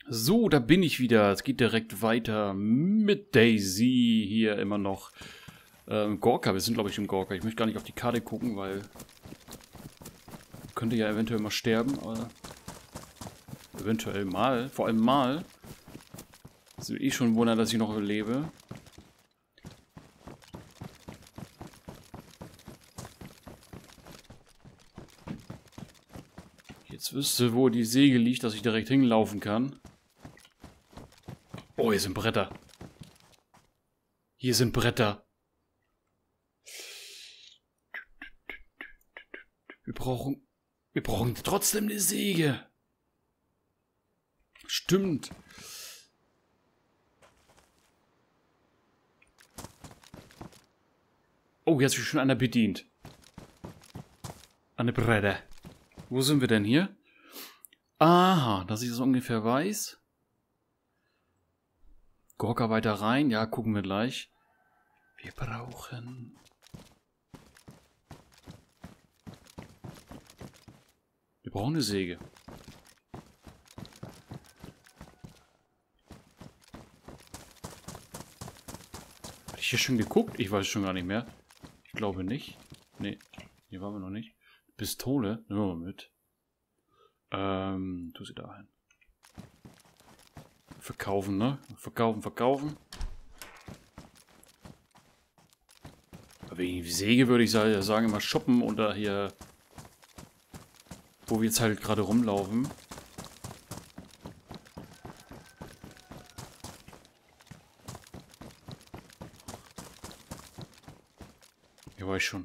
So, da bin ich wieder. Es geht direkt weiter mit Daisy. Hier immer noch Gorka. Wir sind, glaube ich, im Gorka. Ich möchte gar nicht auf die Karte gucken, weil könnte ja eventuell mal sterben, aber eventuell mal. Vor allem mal. Es ist eh schon ein Wunder, dass ich noch lebe. Jetzt wüsste, wo die Säge liegt, dass ich direkt hinlaufen kann. Oh, hier sind Bretter. Hier sind Bretter. Wir brauchen trotzdem eine Säge. Stimmt. Oh, jetzt ist schon einer bedient. Eine Bretter. Wo sind wir denn hier? Aha, dass ich das ungefähr weiß. Gorka weiter rein. Ja, gucken wir gleich. Wir brauchen... Wir brauchen eine Säge. Hatte ich hier schon geguckt? Ich weiß schon gar nicht mehr. Ich glaube nicht. Nee, hier waren wir noch nicht. Pistole? Nehmen wir mal mit. Tu sie da hin. Verkaufen, ne? Verkaufen. Aber wegen Säge würde ich sagen, immer shoppen oder hier, wo wir jetzt halt gerade rumlaufen. Ja, weiß schon.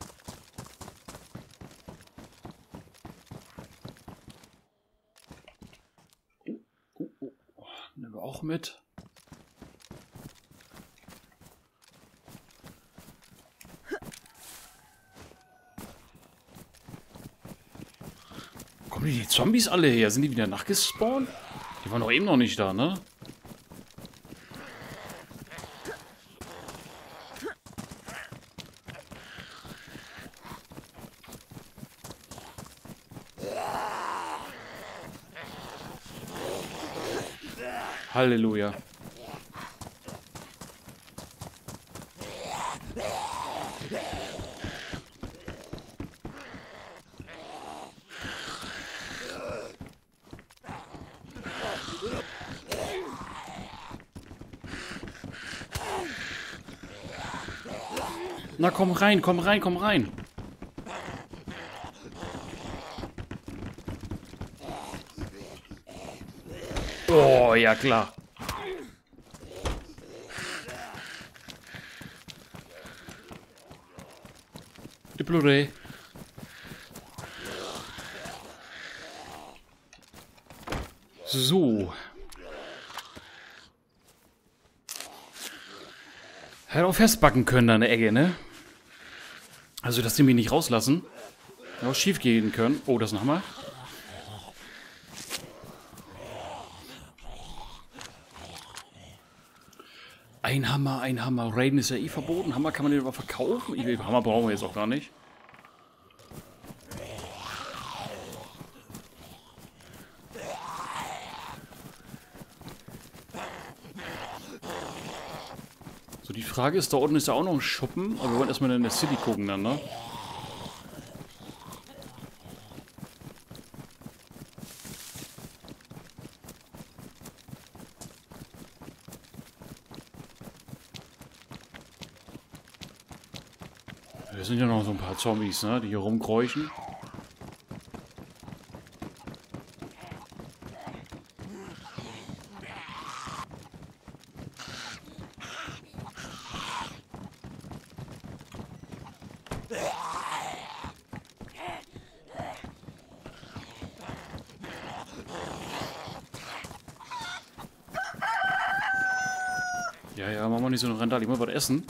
Nehmen wir auch mit. Kommen die Zombies alle her? Sind die wieder nachgespawnt? Die waren doch eben noch nicht da, ne? Halleluja. Na, komm rein, komm rein, komm rein. Oh, ja klar. Die Blu-ray. So. Hätte auch festbacken können an der Ecke, ne? Also, dass die mich nicht rauslassen. Hätte auch schief gehen können. Oh, das nochmal. Ein Hammer, ein Hammer. Raiden ist ja eh verboten. Hammer kann man den aber verkaufen. Hammer brauchen wir jetzt auch gar nicht. So, die Frage ist, da unten ist ja auch noch ein Schuppen. Aber wir wollen erstmal in der City gucken dann, ne? Wir sind ja noch so ein paar Zombies, ne? Die hier rumkräuchen. Ja, machen wir nicht so eine Randale. Ich muss was essen.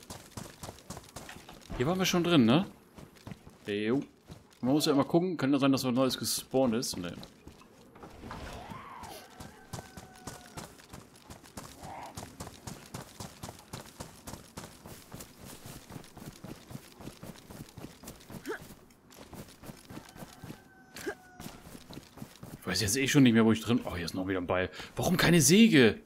Hier waren wir schon drin, ne? Jo. Man muss ja immer gucken. Könnte sein, dass was Neues gespawnt ist. Ne. weiß jetzt eh schon nicht mehr, wo ich drin... Oh, hier ist noch wieder ein Beil. Warum keine Säge?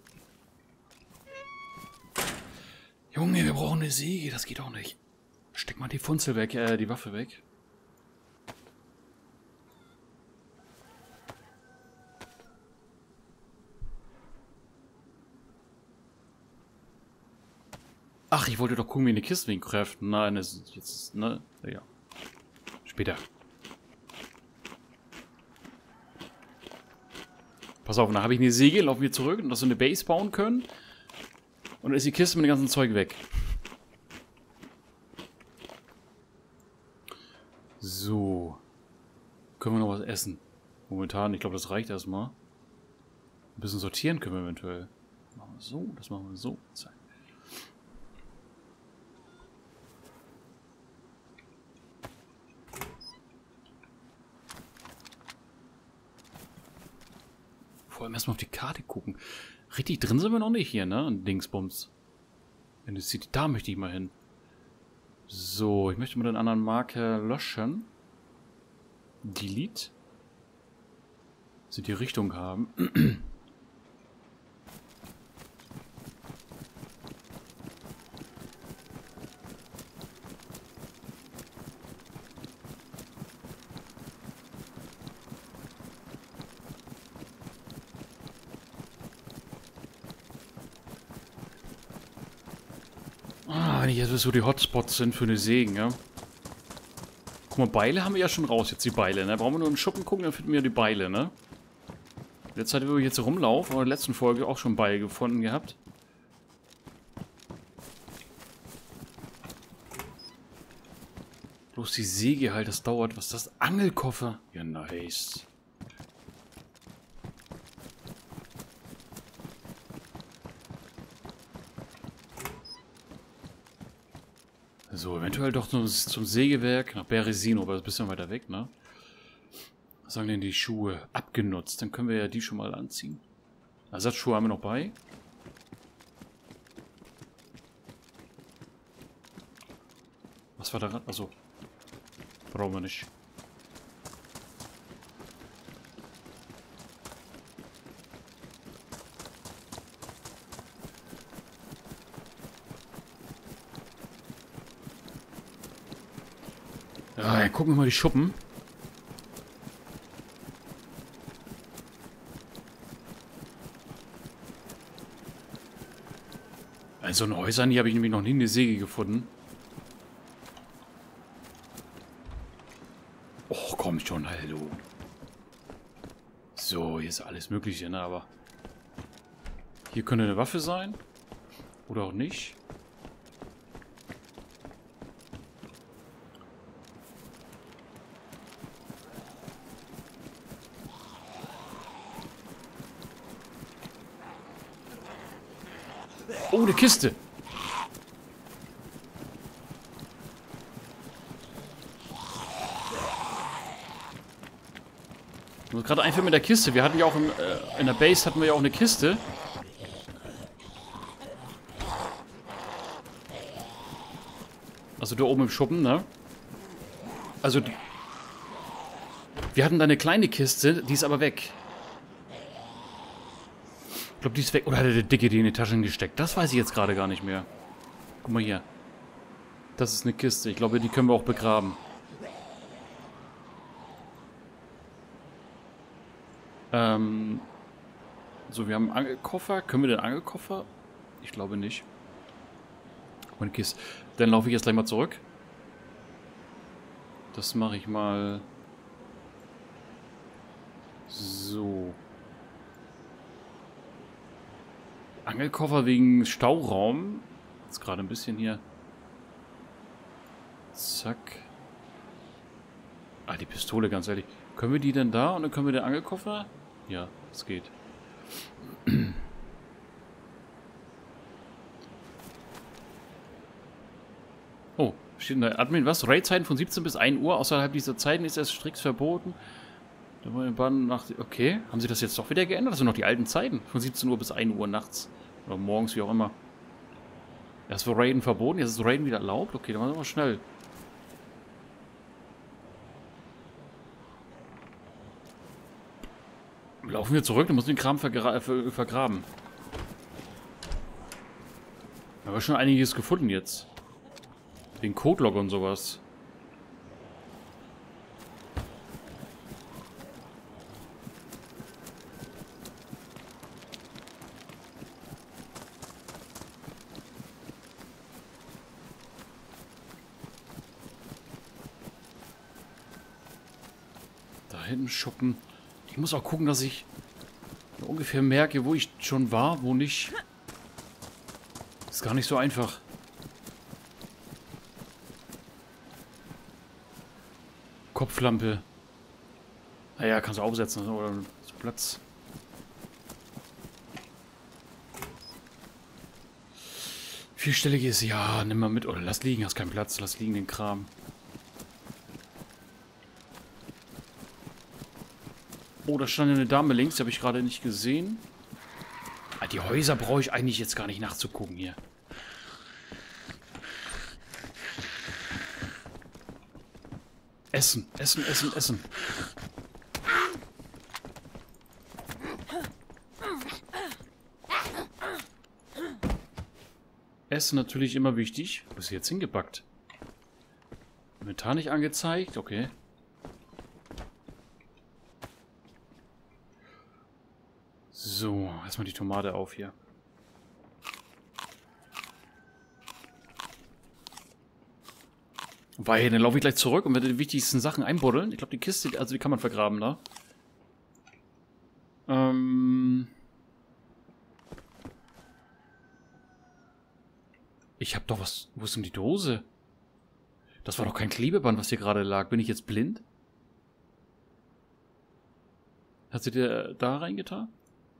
Junge, wir brauchen eine Säge. Das geht auch nicht. Steck mal die Funzel weg, die Waffe weg. Ach, ich wollte doch gucken, wie eine Kiste wegen craften. Nein, das ist jetzt, ne? Ja. Später. Pass auf, dann habe ich eine Säge, laufen wir zurück und dass wir eine Base bauen können. Und dann ist die Kiste mit dem ganzen Zeug weg. So. Können wir noch was essen? Momentan, ich glaube, das reicht erstmal. Ein bisschen sortieren können wir eventuell. Machen wir so, das machen wir so. Zack. Vor allem erstmal auf die Karte gucken. Richtig drin sind wir noch nicht hier, ne? An Dingsbums. Wenn du siehst, da möchte ich mal hin. So, ich möchte mal den anderen Marker löschen. Delete. Sie die Richtung haben. Wenn ich jetzt weiß, wo die Hotspots sind für eine Sägen, ja. Guck mal, Beile haben wir ja schon raus, jetzt die Beile, ne? Brauchen wir nur einen Schuppen gucken, dann finden wir die Beile, ne? In der Zeit, wo ich jetzt rumlaufe, in der letzten Folge auch schon Beile gefunden gehabt. Bloß die Säge halt, das dauert. Was ist das? Angelkoffer? Ja, nice. So, eventuell doch zum Sägewerk nach Berezino, aber das ist ein bisschen weiter weg, ne? Was sagen denn die Schuhe? Abgenutzt. Dann können wir ja die schon mal anziehen. Ersatzschuhe haben wir noch bei. Was war daran? Achso. Brauchen wir nicht. Ja, dann gucken wir mal die Schuppen. Also in Häusern, hier habe ich nämlich noch nie eine Säge gefunden. Och, komm schon, hallo. So, hier ist alles Mögliche, ne, aber... Hier könnte eine Waffe sein. Oder auch nicht. Oh, eine Kiste. Mir gerade einfällt mit der Kiste. Wir hatten ja auch in der Base hatten wir ja auch eine Kiste. Also da oben im Schuppen, ne? Also wir hatten da eine kleine Kiste, die ist aber weg. Ich glaube, die ist weg. Oder hat der Dicke die in die Taschen gesteckt? Das weiß ich jetzt gerade gar nicht mehr. Guck mal hier. Das ist eine Kiste. Ich glaube, die können wir auch begraben. So, wir haben einen Angelkoffer. Können wir den Angelkoffer? Ich glaube nicht. Und Kiste. Dann laufe ich jetzt gleich mal zurück. Das mache ich mal so. Angelkoffer wegen Stauraum. Jetzt gerade ein bisschen hier. Zack. Ah, die Pistole, ganz ehrlich. Können wir die denn da und dann können wir den Angelkoffer? Ja, es geht. Oh, steht in der Admin was? Raidzeiten von 17 bis 1 Uhr. Außerhalb dieser Zeiten ist es strikt verboten. Da war ein Bann nach. Okay, haben sie das jetzt doch wieder geändert? Das sind noch die alten Zeiten. Von 17 Uhr bis 1 Uhr nachts. Oder morgens, wie auch immer. Erst war Raiden verboten, jetzt ist Raiden wieder erlaubt. Okay, dann machen wir mal schnell. Laufen wir zurück, dann müssen wir den Kram vergraben. Aber schon einiges gefunden jetzt. Den Codelog und sowas. Da hinten Schuppen. Ich muss auch gucken, dass ich ungefähr merke, wo ich schon war, wo nicht. Ist gar nicht so einfach. Kopflampe. Naja, kannst du aufsetzen oder Platz. Vierstelliges, ja, nimm mal mit oder lass liegen, hast keinen Platz, lass liegen den Kram. Oh, da stand eine Dame links, die habe ich gerade nicht gesehen. Ah, die Häuser brauche ich eigentlich jetzt gar nicht nachzugucken hier. Essen, Essen, Essen, Essen. Essen natürlich immer wichtig. Wo ist sie jetzt hingepackt? Inventar nicht angezeigt, okay. So, erstmal die Tomate auf hier. Weil, dann laufe ich gleich zurück und werde die wichtigsten Sachen einbuddeln. Ich glaube, die Kiste, also die kann man vergraben, da. Ich habe doch was... Wo ist denn die Dose? Das war doch kein Klebeband, was hier gerade lag. Bin ich jetzt blind? Hat sie dir da reingetan?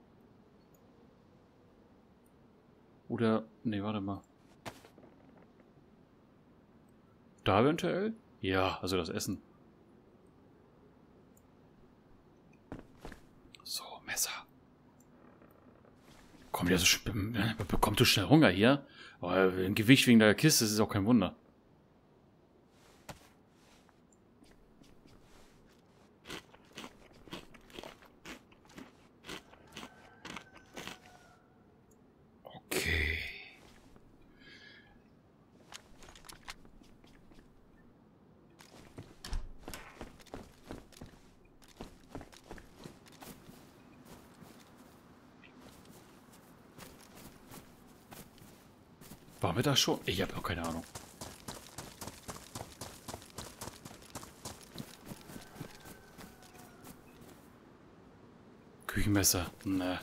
Oder... Nee, warte mal. Da eventuell? Ja, also das Essen. So, Messer. Kommt ja so... Bekommt du schnell Hunger hier? Aber ein Gewicht wegen der Kiste, das ist auch kein Wunder. Okay. Waren wir da schon? Ich habe noch keine Ahnung. Küchenmesser. Ne.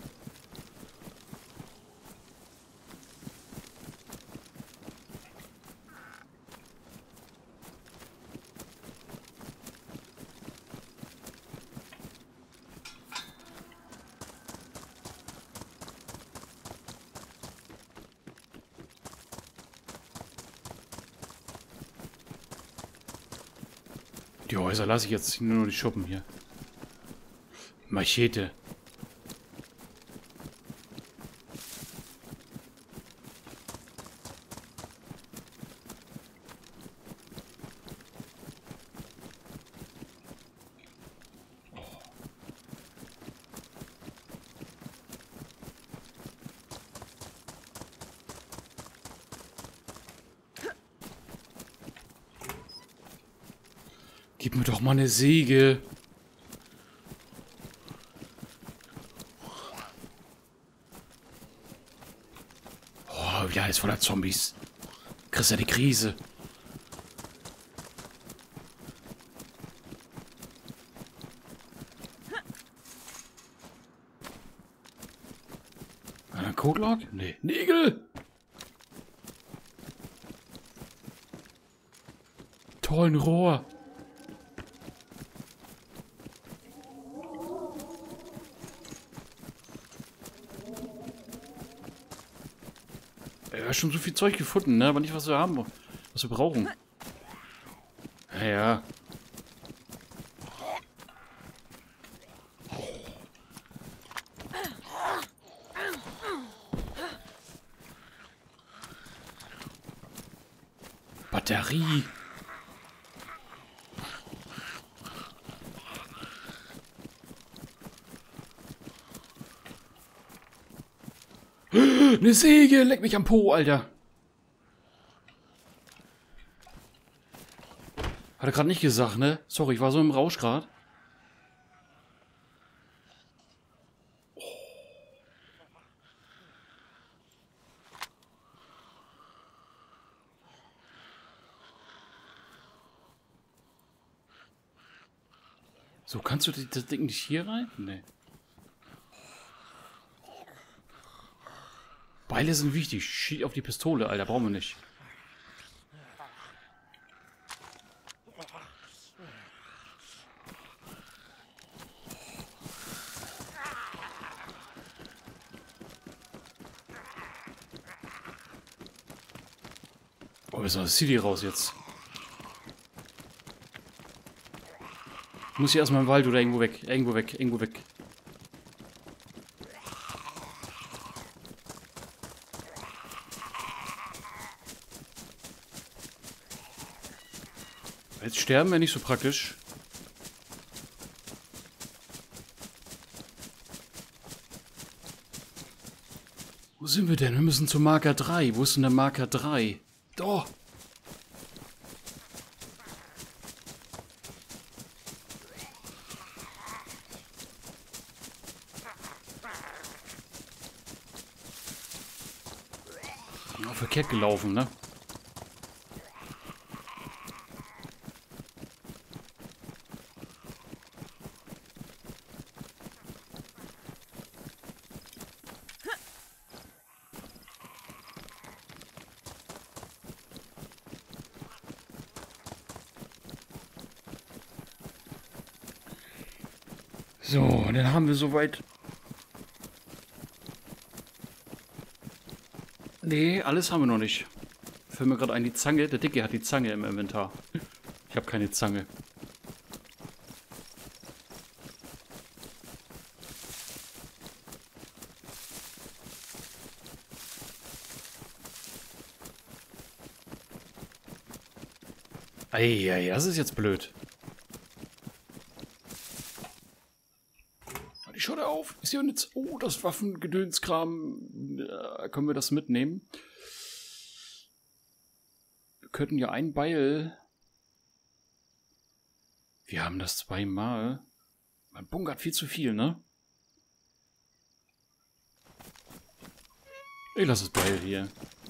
Die Häuser lasse ich jetzt nur die Schuppen hier. Machete. Gib mir doch mal eine Säge. Oh, wieder alles voller Zombies. Kriegst ja die Krise. Ein Codelog? Nee. Nägel! Tollen Rohr. Ja, schon so viel Zeug gefunden, ne? Aber nicht, was wir haben, was wir brauchen. Naja. Batterie. Eine Säge! Leck mich am Po, Alter! Hat er gerade nicht gesagt, ne? Sorry, ich war so im Rausch gerade. So, kannst du das Ding nicht hier rein? Nee. Beile sind wichtig. Schieß auf die Pistole, Alter. Brauchen wir nicht. Oh, ist das City raus jetzt. Muss ich erstmal im Wald oder irgendwo weg. Irgendwo weg, irgendwo weg. Jetzt sterben wäre nicht so praktisch. Wo sind wir denn? Wir müssen zu Marker 3. Wo ist denn der Marker 3? Da! Ja, verkehrt gelaufen, ne? So, dann haben wir soweit. Nee, alles haben wir noch nicht. Fällt mir gerade ein, die Zange. Der Dicke hat die Zange im Inventar. Ich habe keine Zange. Eieiei, das ist jetzt blöd. Die Schotte auf. Ist hier jetzt. Oh, das Waffengedönskram. Können wir das mitnehmen? Wir könnten ja ein Beil. Wir haben das zweimal. Man bunkert viel zu viel, ne? Ich lasse das Beil hier.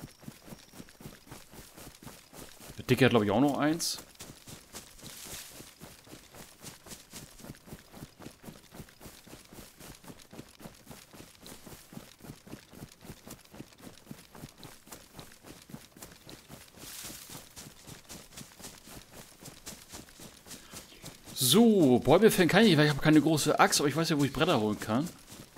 Der Dicke hat, glaube ich, auch noch eins. So, Bäume fällen kann ich, weil ich habe keine große Axt, aber ich weiß ja, wo ich Bretter holen kann.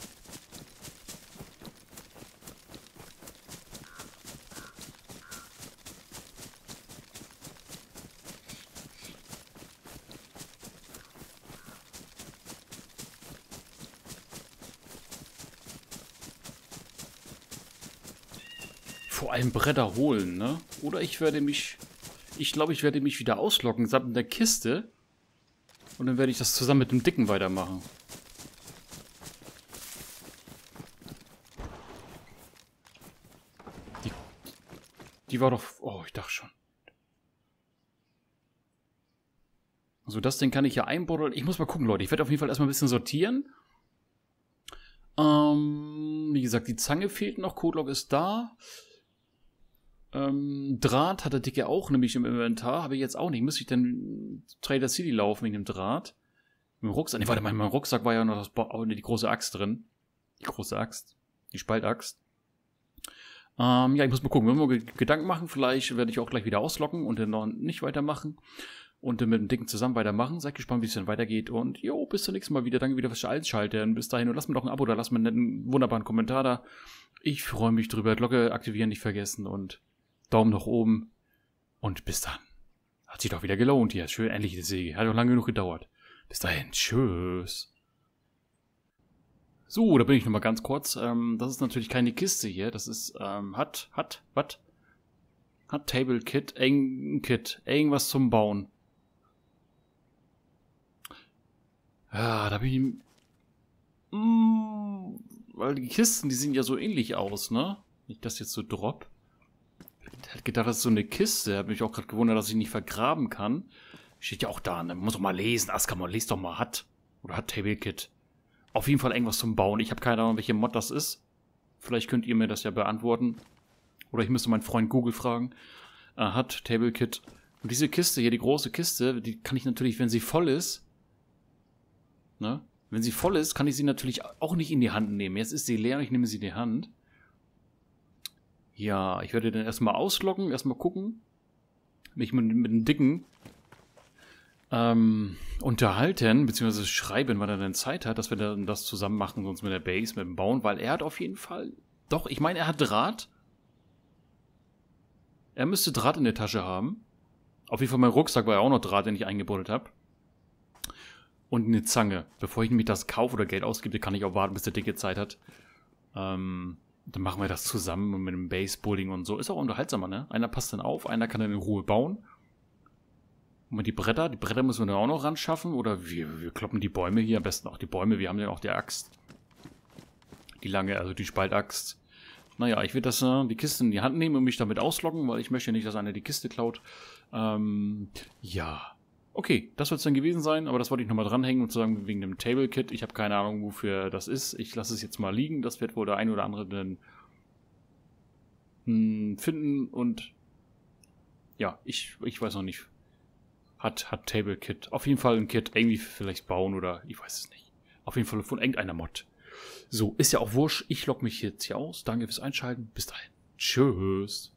Vor allem Bretter holen, ne? Oder ich werde mich... Ich glaube, ich werde mich wieder ausloggen, samt der Kiste. Und dann werde ich das zusammen mit dem Dicken weitermachen. Die war doch... Oh, ich dachte schon. Also das Ding kann ich ja einbuddeln. Ich muss mal gucken, Leute. Ich werde auf jeden Fall erstmal ein bisschen sortieren. Wie gesagt, die Zange fehlt noch. Codelog ist da. Draht hat der Dicke auch nämlich im Inventar. Habe ich jetzt auch nicht. Müsste ich denn Trader City laufen wegen dem Draht? Mit dem Rucksack. Ne, warte mal, in meinem Rucksack war ja noch die große Axt drin. Die große Axt. Die Spaltaxt. Ja, ich muss mal gucken. Wenn wir Gedanken machen, vielleicht werde ich auch gleich wieder ausloggen und dann noch nicht weitermachen. Und dann mit dem Dicken zusammen weitermachen. Seid gespannt, wie es dann weitergeht. Und jo, bis zum nächsten Mal wieder. Danke wieder fürs Einschalten. Bis dahin. Und lasst mir doch ein Abo da. Lasst mir einen wunderbaren Kommentar da. Ich freue mich drüber. Glocke aktivieren nicht vergessen. Und Daumen nach oben. Und bis dann. Hat sich doch wieder gelohnt hier. Schön, endlich die Säge. Hat doch lange genug gedauert. Bis dahin. Tschüss. So, da bin ich nochmal ganz kurz. Das ist natürlich keine Kiste hier. Das ist, hat Table Kit, Kit. Irgendwas zum Bauen. Ja, da bin ich... weil die Kisten, die sehen ja so ähnlich aus, ne? Nicht, dass jetzt so drop. Ich hätte gedacht, das ist so eine Kiste. Hab mich auch gerade gewundert, dass ich nicht vergraben kann. Steht ja auch da, ne? Man muss doch mal lesen. Askamon, lest doch mal, hat. Oder hat TableKit. Auf jeden Fall irgendwas zum Bauen. Ich habe keine Ahnung, welche Mod das ist. Vielleicht könnt ihr mir das ja beantworten. Oder ich müsste meinen Freund Google fragen. Hat TableKit. Und diese Kiste hier, die große Kiste, die kann ich natürlich, wenn sie voll ist, ne? Wenn sie voll ist, kann ich sie natürlich auch nicht in die Hand nehmen. Jetzt ist sie leer und ich nehme sie in die Hand. Ja, ich werde dann erstmal ausloggen, erstmal gucken. Mich mit dem Dicken unterhalten, beziehungsweise schreiben, wann er denn Zeit hat, dass wir dann das zusammen machen, sonst mit der Base, mit dem Bauen, weil er hat auf jeden Fall, doch, ich meine, er hat Draht. Er müsste Draht in der Tasche haben. Auf jeden Fall mein Rucksack war ja auch noch Draht, den ich eingebuddelt habe. Und eine Zange. Bevor ich nämlich das kaufe oder Geld ausgebe, kann ich auch warten, bis der Dicke Zeit hat. Dann machen wir das zusammen mit dem Basebuilding und so. Ist auch unterhaltsamer, ne? Einer passt dann auf, einer kann dann in Ruhe bauen. Und die Bretter müssen wir dann auch noch ran schaffen. Oder wir kloppen die Bäume hier, am besten auch die Bäume. Wir haben ja auch die Axt. Die lange, also die Spaltaxt. Naja, ich werde die Kiste in die Hand nehmen und mich damit ausloggen, weil ich möchte nicht, dass einer die Kiste klaut. Ja. Okay, das wird es dann gewesen sein, aber das wollte ich nochmal dranhängen und sagen, wegen dem TableKit. Ich habe keine Ahnung, wofür das ist. Ich lasse es jetzt mal liegen. Das wird wohl der ein oder andere dann finden und ja, ich weiß noch nicht. Hat TableKit. Auf jeden Fall ein Kit irgendwie vielleicht bauen oder ich weiß es nicht. Auf jeden Fall von irgendeiner Mod. So, ist ja auch wurscht. Ich logge mich jetzt hier aus. Danke fürs Einschalten. Bis dahin. Tschüss.